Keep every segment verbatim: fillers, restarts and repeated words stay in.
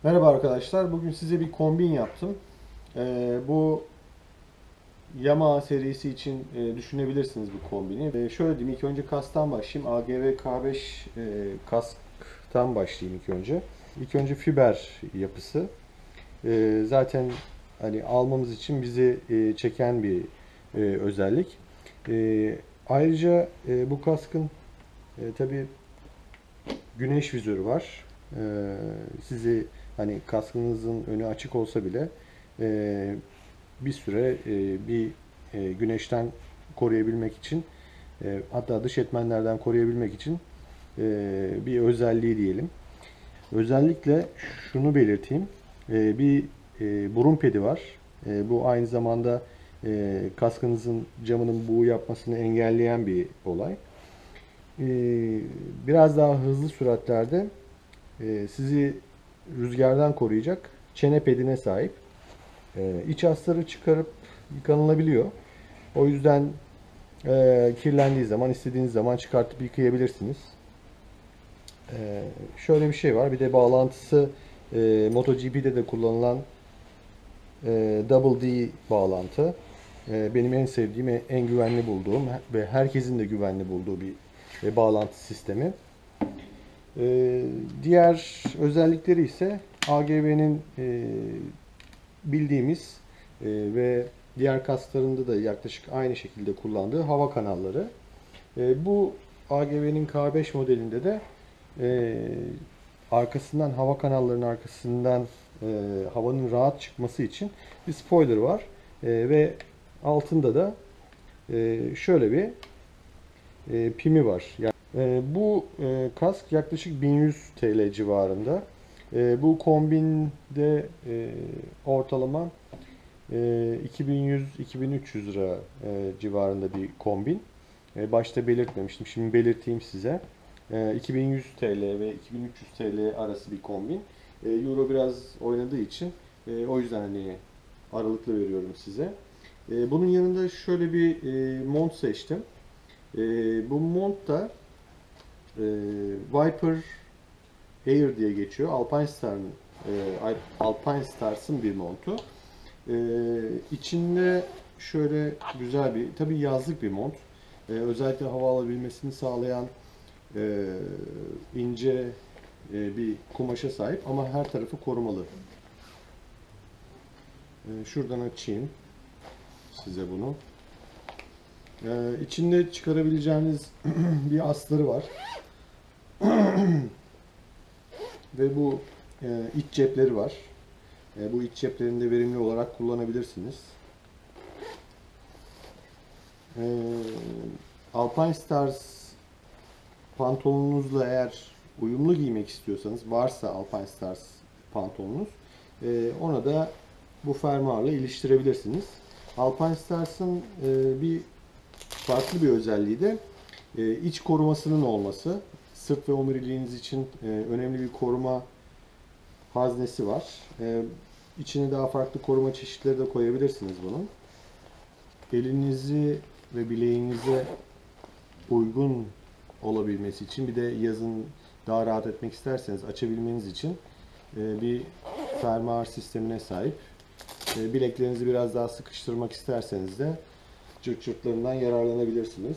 Merhaba arkadaşlar. Bugün size bir kombin yaptım. Ee, bu Yamaha serisi için e, düşünebilirsiniz bu kombini. Ee, şöyle diyeyim, ilk önce kasktan başlayayım. A G V K beş e, kasktan başlayayım ilk önce. İlk önce fiber yapısı. Ee, zaten hani almamız için bizi e, çeken bir e, özellik. Ee, ayrıca e, bu kaskın e, tabii güneş vizörü var. Ee, sizi hani kaskınızın önü açık olsa bile e, bir süre e, bir e, güneşten koruyabilmek için e, hatta dış etmenlerden koruyabilmek için e, bir özelliği diyelim. Özellikle şunu belirteyim. E, bir e, burun pedi var. E, bu aynı zamanda e, kaskınızın camının buğu yapmasını engelleyen bir olay. E, Biraz daha hızlı süratlerde e, sizi rüzgardan koruyacak çene pedine sahip. E, iç astarı çıkarıp yıkanılabiliyor. O yüzden e, kirlendiği zaman istediğiniz zaman çıkartıp yıkayabilirsiniz. E, şöyle bir şey var. Bir de bağlantısı e, MotoGP'de de kullanılan e, Double D bağlantı. E, benim en sevdiğim, en güvenli bulduğum ve herkesin de güvenli bulduğu bir e, bağlantı sistemi. E, diğer özellikleri ise A G V'nin e, bildiğimiz e, ve diğer kaslarında da yaklaşık aynı şekilde kullandığı hava kanalları. E, bu A G V'nin K beş modelinde de e, arkasından hava kanallarının arkasından e, havanın rahat çıkması için bir spoiler var. E, ve altında da e, şöyle bir e, pimi var. Yani, e, bu e, kask yaklaşık bin yüz T L civarında. E, bu kombinde e, ortalama e, iki bin yüz iki bin üç yüz lira e, civarında bir kombin. E, başta belirtmemiştim. Şimdi belirteyim size. E, iki bin yüz T L ve iki bin üç yüz T L arası bir kombin. E, Euro biraz oynadığı için e, o yüzden hani aralıklı veriyorum size. E, bunun yanında şöyle bir e, mont seçtim. E, bu mont da e, Viper Air diye geçiyor. Alpine Star'ın e, Alpine Stars'ın bir montu. E, içinde şöyle güzel bir, tabii yazlık bir mont. E, özellikle hava alabilmesini sağlayan e, ince e, bir kumaşa sahip ama her tarafı korumalı. E, şuradan açayım size bunu. E, içinde çıkarabileceğiniz bir astarı var. Ve bu e, iç cepleri var. E, bu iç ceplerini de verimli olarak kullanabilirsiniz. E, Alpine Stars pantolonunuzla eğer uyumlu giymek istiyorsanız, varsa Alpine Stars pantolonunuz, e, ona da bu fermuarla iliştirebilirsiniz. Alpine Stars'ın e, bir farklı bir özelliği de e, iç korumasının olması. Sırt ve omuriliğiniz için e, önemli bir koruma haznesi var. E, içine daha farklı koruma çeşitleri de koyabilirsiniz bunun. Elinizi ve bileğinize uygun olabilmesi için, bir de yazın daha rahat etmek isterseniz açabilmeniz için e, bir fermuar sistemine sahip. E, bileklerinizi biraz daha sıkıştırmak isterseniz de cırt cırtlarından yararlanabilirsiniz.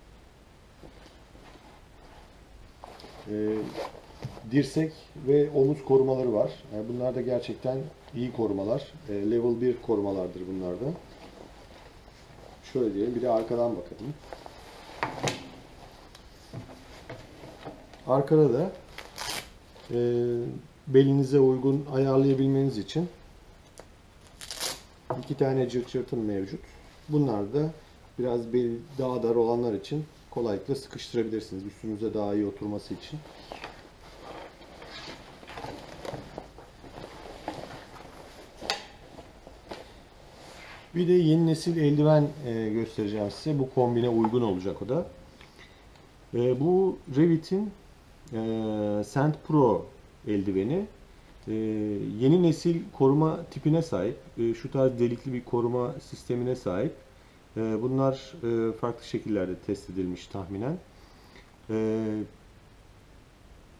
E, dirsek ve omuz korumaları var. Yani bunlar da gerçekten iyi korumalar. E, level bir korumalardır bunlar da. Şöyle diyelim, bir de arkadan bakalım. Arkada da e, belinize uygun ayarlayabilmeniz için iki tane cırt cırtım mevcut. Bunlar da biraz bel daha dar olanlar için kolaylıkla sıkıştırabilirsiniz. Üstünüze daha iyi oturması için. Bir de yeni nesil eldiven e, göstereceğim size. Bu kombine uygun olacak o da. E, bu Revit'in e, Sand Pro eldiveni. E, yeni nesil koruma tipine sahip. E, şu tarz delikli bir koruma sistemine sahip. E, bunlar e, farklı şekillerde test edilmiş tahminen. E,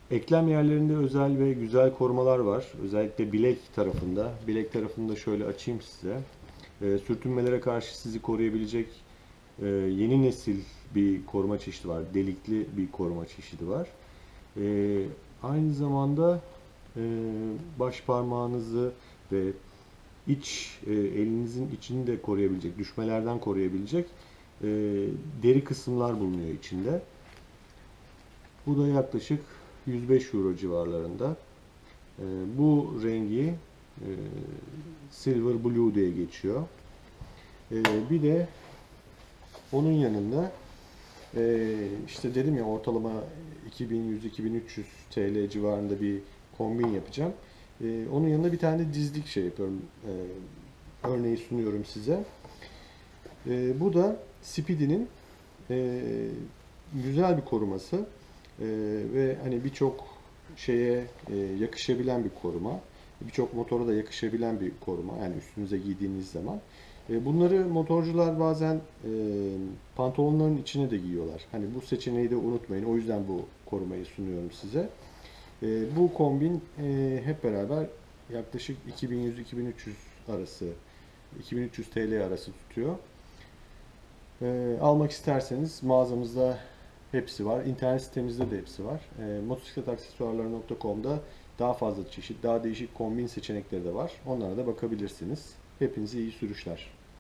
Eklem yerlerinde özel ve güzel korumalar var. Özellikle bilek tarafında. Bilek tarafında şöyle açayım size. E, sürtünmelere karşı sizi koruyabilecek e, yeni nesil bir koruma çeşidi var. Delikli bir koruma çeşidi var. E, aynı zamanda e, baş parmağınızı ve iç e, elinizin içini de koruyabilecek, düşmelerden koruyabilecek e, deri kısımlar bulunuyor içinde. Bu da yaklaşık yüz beş euro civarlarında. E, bu rengi e, Silver Blue diye geçiyor. E, bir de onun yanında e, işte dedim ya ortalama iki bin yüz iki bin üç yüz T L civarında bir kombin yapacağım. E, onun yanında bir tane de dizlik şey yapıyorum. E, örneği sunuyorum size. E, bu da Speedy'nin e, güzel bir koruması. E, ve hani birçok şeye e, yakışabilen bir koruma. Birçok motora da yakışabilen bir koruma. Yani üstünüze giydiğiniz zaman. E, bunları motorcular bazen e, pantolonların içine de giyiyorlar. Hani bu seçeneği de unutmayın. O yüzden bu korumayı sunuyorum size. E, bu kombin e, hep beraber yaklaşık iki bin yüz iki bin üç yüz arası, iki bin üç yüz T L arası tutuyor. E, almak isterseniz mağazamızda hepsi var. İnternet sitemizde de hepsi var. E, motosikletaksesuarları nokta com'da daha fazla çeşit, daha değişik kombin seçenekleri de var. Onlara da bakabilirsiniz. Hepinize iyi sürüşler.